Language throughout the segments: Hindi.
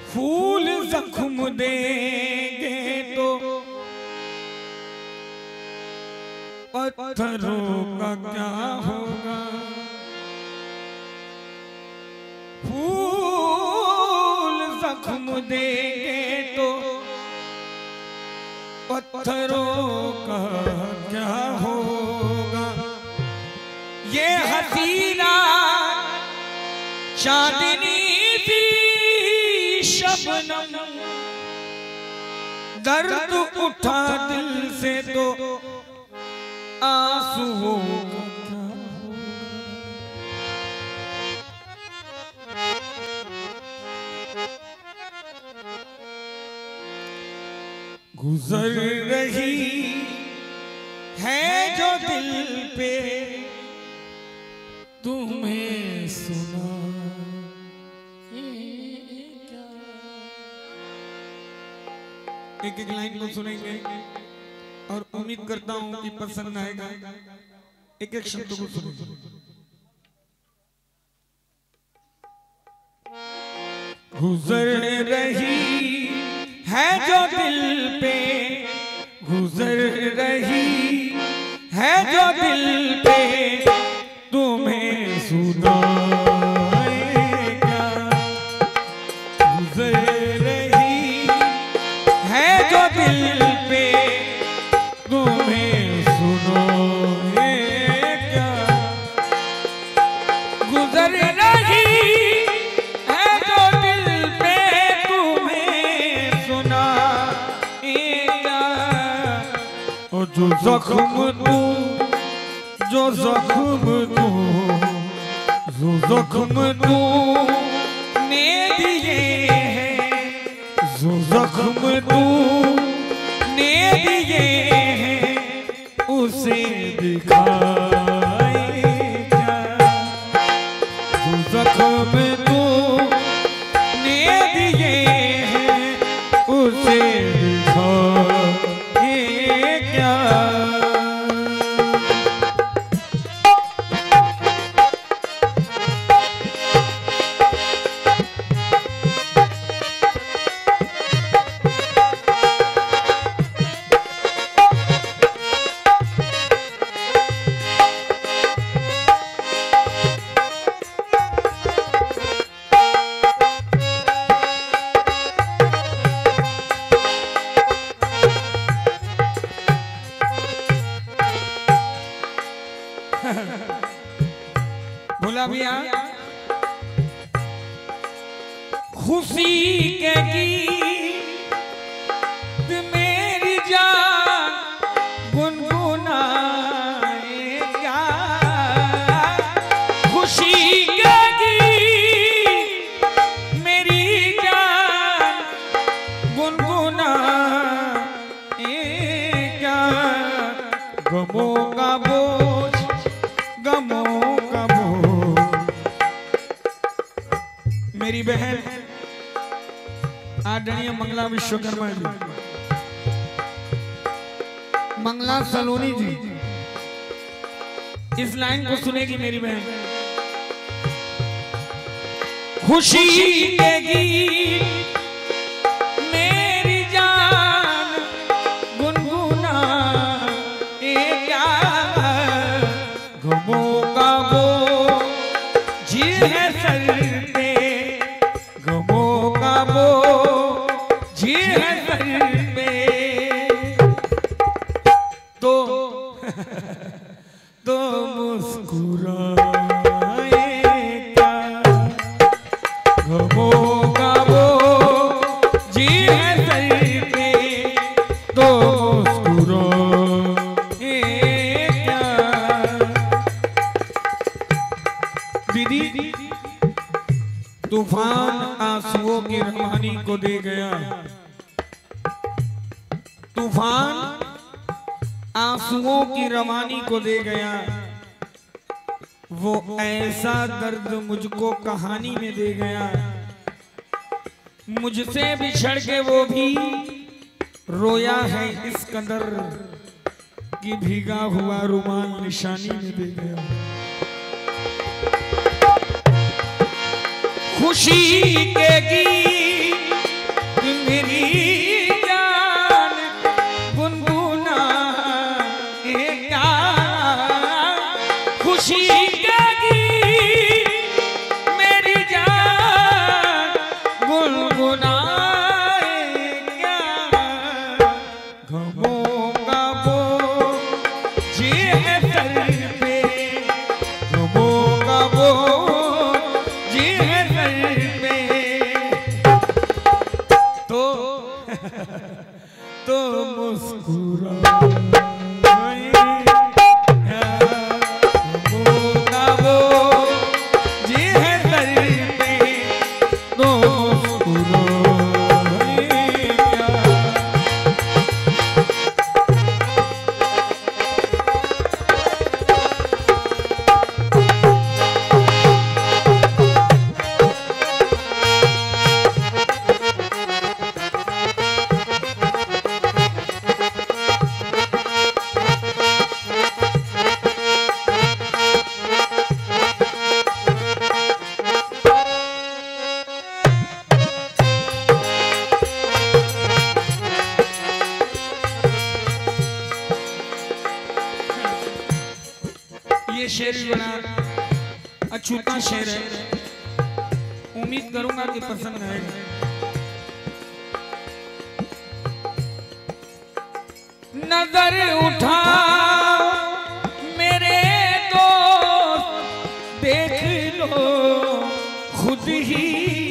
फूल जख्म देंगे तो पत्थरों का क्या होगा। फूल जख्म देंगे तो पत्थरों का क्या होगा। ये हसीना चांदनी थी शबनम, दर्द उठा दिल से तो आंसुओं का क्या होगा। गुजर रही है जो दिल पे तुम्हें सुना। एक एक लाइन को सुनेंगे और उम्मीद करता हूं कि पसंद आएगा। एक एक शब्द को सुनेंगे। गुजर रही है जो दिल पे, गुजर रही है जो दिल पे तुम्हें सुना। दिल पे तुम्हें सुनो है क्या। गुजर रही है जो दिल पे तुम्हें सुना है क्या। और जो जख्म तू जो जख्म तू ने दिए हैं, जो जख्म तू ने दिए हैं उसे दिखाए क्या। जो जख्म तू ने दिए हैं उसे दिखाए क्या। बोला भैया खुशी के गीत मेरी जान गुनगुनाए क्या। खुशी के गीत मेरी जान गुनगुनाए क्या। गमों का बोझ गमों का बोझ। मेरी बहन आदरणीय मंगला विश्वकर्मा जी, मंगला सलोनी जी इस लाइन को सुनेगी मेरी बहन। खुशी के गीत मेरी जान गुनगुनाए क्या। गमों का बोझ है सर पे, गमों का बोझ है सर पे। तो मुस्कुराए क्या। गमों का बोझ है सर पे तो मुस्कुराए क्या। दीदी तूफान आंसुओं की रवानी को दे गया। तूफान आंसुओं की रवानी को दे गया। वो ऐसा दर्द मुझको कहानी में दे गया। मुझसे बिछड़ के वो भी रोया है इस कदर कि भीगा हुआ रुमाल निशानी में दे गया। खुशी के गीत शेर भी बड़ा अछूता शेर है, उम्मीद करूंगा कि पसंद आएगा। नजर उठा मेरे दोस्त देख लो खुद ही,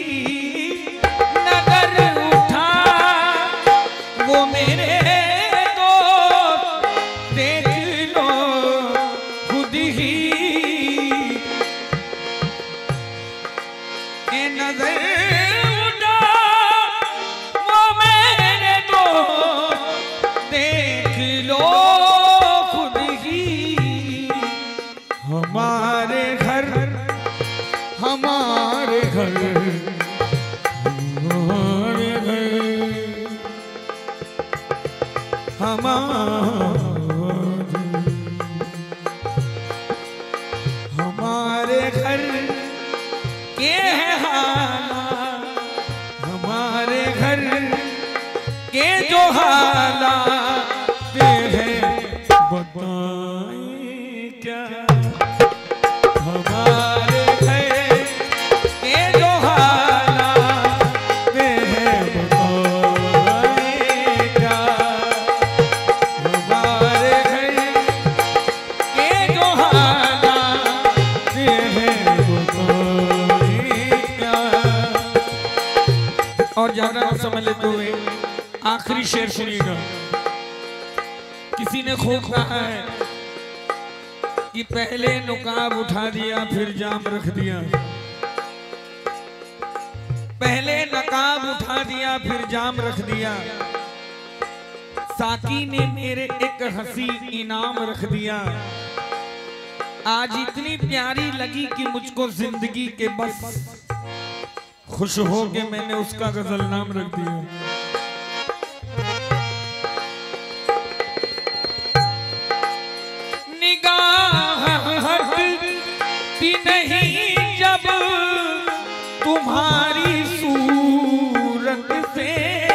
नजर उठा वो मेरे दोस्त देख लो खुद ही, ए नजर उठा वो मेरे दोस्त देख लो खुद ही, हमारे घर हमारे घर हमारे घर हमारे घर के है हालात, हमारे घर के जो हालात हैं बताएं क्या, हमारे घर के जो हालात हैं बताएं क्या, हमारे घर के जो हालात हैं बताएं क्या। और ज्यादा समझ लेते हुए आखिरी शेर सुनिएगा। किसी ने खूब कहा है कि पहले नुकाब उठा दिया फिर जाम रख दिया, पहले नकाब उठा दिया फिर जाम रख दिया, साकी ने मेरे एक हंसी इनाम रख दिया, आज इतनी प्यारी लगी कि मुझको जिंदगी के बस खुश हो के मैंने उसका गजल नाम रख दिया। हटती नहीं जब तुम्हारी सूरत से,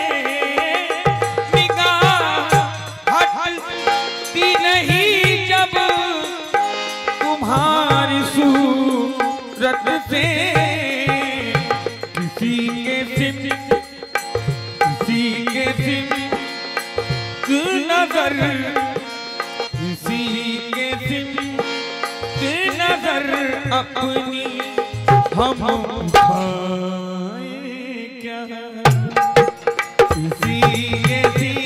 निगाह हटती नहीं जब तुम्हारी सूरत से, किसी के सिम नजर, किसी के सिम नजर अपनी हम उठाए क्या, किसी के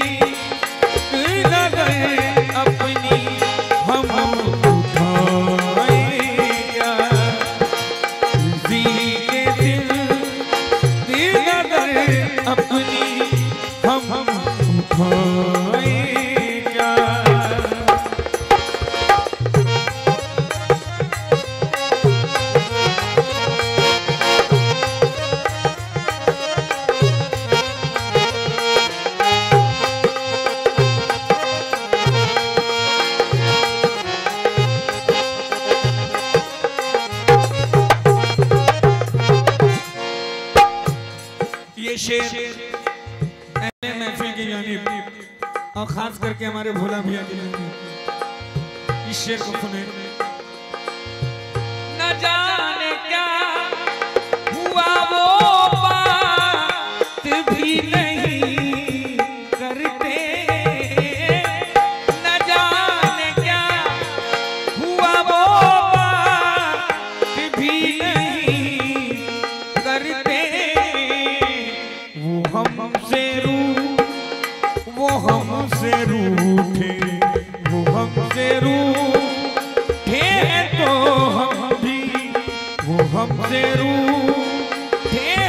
नजर अपनी हम उठाए क्या, किसी के नजर अपनी हम उठाए क्या। ये शेर अहले महफिल की जानिब और खास करके हमारे भोला भैया की जानिब इस शेर को सुने। न जाने क्या हुआ वो बात भी नहीं करते, न जाने क्या हुआ वो बात भी नहीं करते, वो हमसे रूठे, वो हमसे रूठे तो हम भी, वो हमसे रूठे